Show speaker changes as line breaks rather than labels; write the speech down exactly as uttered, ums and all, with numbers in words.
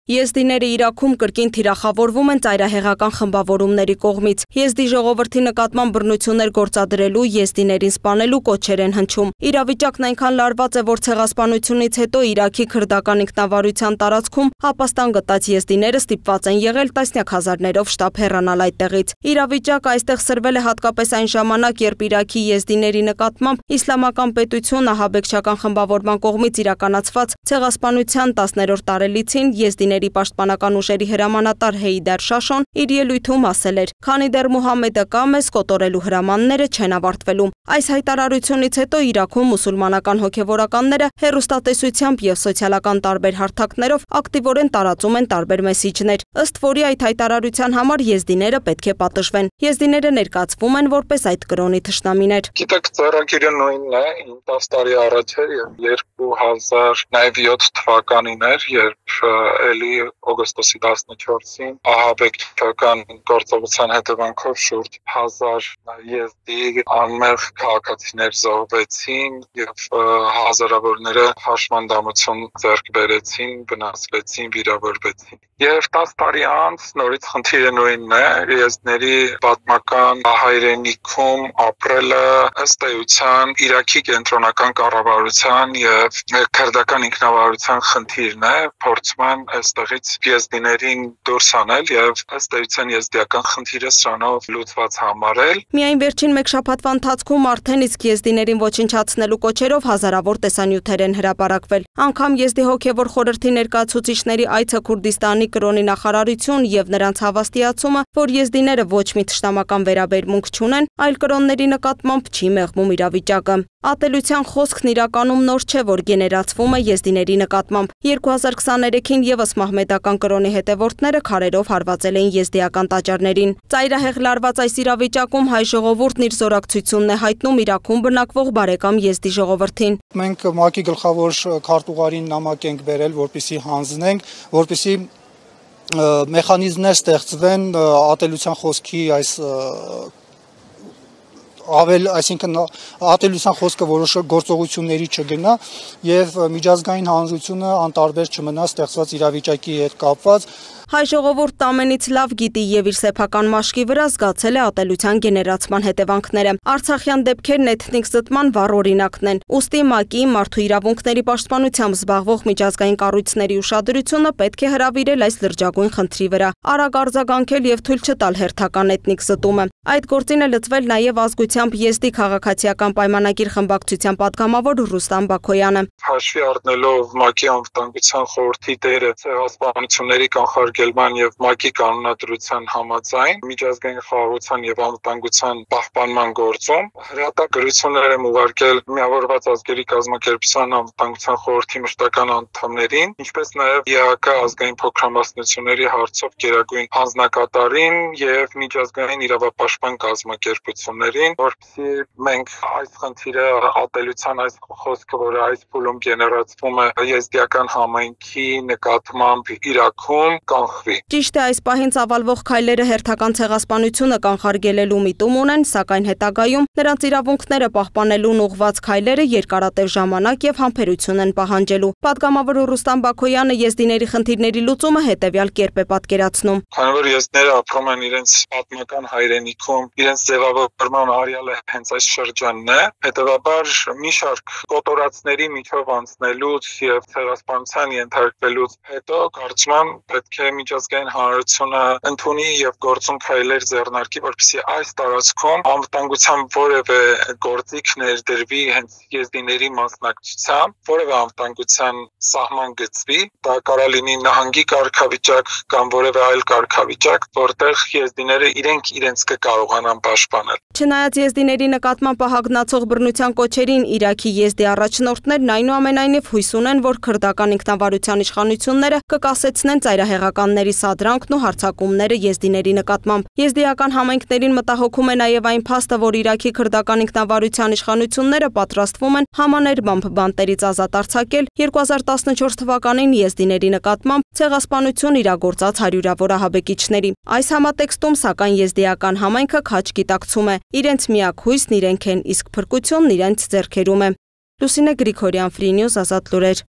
Եզդիները Իրաքում կրկին թիրախավորվում են ծայրահեղական խմբավորումների կողմից։ Եզդի ժողովրդի նկատմամբ բռնություններ գործադրելու, եզդիներին սպանելու կոչեր են հնչում։ Իրավիճակն այնքան լարված է, որ ցեղասպանությունից հետո Իրաքի քրդական ինքնավարության տարածքում ապաստան գտած եզդիները ստիպված են եղել տասնյակ հազարներով շտապ հեռանալ այդտեղից։ Իրավիճակը այստեղ սրվել է հատկապես այն ժամանակ, երբ Իրաքի եզդիների նկատմամբ իսլամական պետություն ահաբեկչական խմբավորման կողմից իրականացված ցեղասպանության տասներորդ տարելիցին եզդիների պաշտպանական ուժերի հրամանատար Հեյդար Շաշոն իր ելույթում ասել էր. «Քանի դեռ Մուհամմեդը կա, մեզ կոտորելու հրամանները չեն ավարտվելու»։ Այս հայտարարությունից հետո Իրաքում մուսուլմանական հոգևորականները հեռուստատեսությամբ եւ սոցիալական տարբեր հարթակներով ակտիվորեն տարածում են տարբեր մեսիջներ, ըստ որի այդ հայտարարության համար եզդիները պետք է պատժվեն։ Եզդիները ներկայացվում են որպես այդ կրոնի թշնամիներ։
Գիտեք, ծառագիրը նույնն է, ինձ տարի առաջ էր, երկու հազար յոթ թվականին էր, երբ էլի օգոստոսի տասնչորսին ահաբեկչական գործողության հետևանքով շուրջ հազար եզդի անմեղ քաղաքացիներ զոհվեցին եւ հազարավորները հաշմանդամություն ձեռք բերեցին, վնասվեցին, վիրավորվեցին։ Եվ տասը տարի անց նորից խնդիրը նույնն է, եզդիների պատմական հայրենիքում ապրելը ըստ էության Իրաքի կենտրոնական կառավարության եւ քրդական ինքնավարության խնդիրն է, փորձում են այստեղից եզդիներին դուրս անել եւ ըստ էության եզդիական խնդիրը սրանով լուծված համարել։
Միայն վերջին մեկ շաբաթվա ընթացքում արդեն իսկ եզդիներին ոչնչացնելու կոչերով հազարավոր տեսանյութեր են հրապարակվել։ Անգամ Եզդի հոգևոր խորհրդի ներկայացուցիչների այցը Քուրդիստանի կրոնի նախարարություն եւ նրանց հավաստիացումը, որ եզդիները ոչ մի թշնամական վերաբերմունք չունեն, այլ կրոնների նկատմամբ չի մեղմում իրավիճակը։ Ատելության խոսքն իրականում նոր չէ, որ գեներացվում է եզդիների նկատմամբ։ երկու հազար քսաներեքին եւս մահմեդական կրոնի հետևորդները քարերով հարվածել էին եզդիական տաճարներին։ Ծայրահեղ լարված այս իրավիճակում հայ ժողովուրդն իր զորակցությունն է հայտնում Իրաքում բնակվող բարեկամ եզդի ժողովրդին։
Մենք ՄԱԿ-ի գլխավոր քարտուղարին նամակ ենք բերել, որպեսզի հանձնենք, որպեսզի մեխանիզմներ ստեղծվեն ատելության խոսքի այս ավել, այսինքն ատելության խոսքը որոշ գործողությունների չգնա եւ միջազգային հանրությունը անտարբեր չմնա ստեղծված իրավիճակի հետ կապված։
Հայ ժողովուրդն ամենից լավ գիտի եւ իր սեփական մաշկի վրա զգացել է ատելության գեներացման հետևանքները։ Արցախյան դեպքերն էթնիկ զտման վառ օրինակն են։ Ուստի ՄԱԿ-ի մարդու իրավունքների պաշտպանությամբ զբաղվող միջազգային կառույցների ուշադրությունը պետք է հրավիրել այս լրջագույն խնդրի վրա, արագ արձագանքել եւ թույլ չտալ հերթական էթնիկ զտումը։ Այդ գործին է լծվել նաեւ ազգությամբ Եզդի քաղաքացիական պայմանագիր խմբակցության պատգամավոր Ռուստամ Բաքոյանը։
Հաշվի առնելով ՄԱԿ-ի անվտանգության խորհրդի դերը ցեղասպանությունների կանխարգելման եւ ՄԱԿ-ի կանոնադրության համաձայն միջազգային խաղաղության եւ անվտանգության պահպանման գործում հրատակագրություններ եմ ուղարկել Միավորված ազգերի կազմակերպության անվտանգության խորհրդի մշտական անդամներին, ինչպես նաեւ ԵԱԿ ազգային փոքրամասնությունների հարցով գերագույն հանձնակատարին եւ միջազգային իրավապաշտպան կազմակերպություններին, որպեսզի մենք այս խնդիրը ատելության այս խոսքը, որը այս փուլում գեներացվում է եզդիական համայնքի նկատմամբ Իրաքում, կանխվի։
Ճիշտ է, այս պահին ծավալվող քայլերը հերթական ցեղասպանությունը կանխարգելելու միտում ունեն, սակայն հետագայում նրանց իրավունքները պահպանելուն ուղղված քայլերը երկարատև ժամանակ եւ համբերություն են պահանջելու։ Պատգամավոր Ռուստամ Բաքոյանը եզդիների խնդիրների լուծումը հետեւյալ կերպ է պատկերացնում։
Քանի որ եզդիները ապրում են իրենց պատմական հայրենիքում, իրենց ձևավորման արյալը հենց այս շրջանն է, հետևաբար մի շարք կոտորածների միջով անցնելուց եւ ցեղասպանության ենթարկվելուց հետո կարծում եմ պետք է միջազգային հանրությունը ընդունի եւ գործուն քայլեր ձեռնարկի, որպեսզի այս տարածքում անվտանգության որևէ գործիք ներդրվի հենց եզդիների մասնակցությամբ, որևէ անվտանգության սահման գծվի, դա կարող լինի նահանգի կարգավիճակ կամ որևէ այլ կարգավիճակ, որտեղ եզդիները իրենք իրենց կկարողանան պաշտպանել։
Չնայած եզդիների նկատմամբ ահագնացող բռնության կոչերին Իրաքի եզդի առաջնորդներն այնուամենայնիվ հույս ունեն, որ քրդական ինքնավարության իշխանությունները կկասեցնեն ծայրահեղականների սադրանքն ու հարձակումները եզդիների նկատմամբ։ Եզդիական համայնքներին մտահոգում է նաև այն փաստը, որ Իրաքի քրդական ինքնավարության իշխանությունները պատրաստվում են համաներբամբ բանտերից ազատ արձակել երկու հազար տասնչորս թվականին եզդիների նկատմամբ ցեղասպանություն իրագործած հարյուրավոր ահաբեկիչների։ Այս համատեքստում սակայն եզդիական համայնքը քաջ գիտակցում է, իրենց միակ հույսն իրենք են, իսկ փրկությունն իրենց ձեռքերում է։ Լուսինե Գրիգորյան, Free News, Ազատ լուրեր։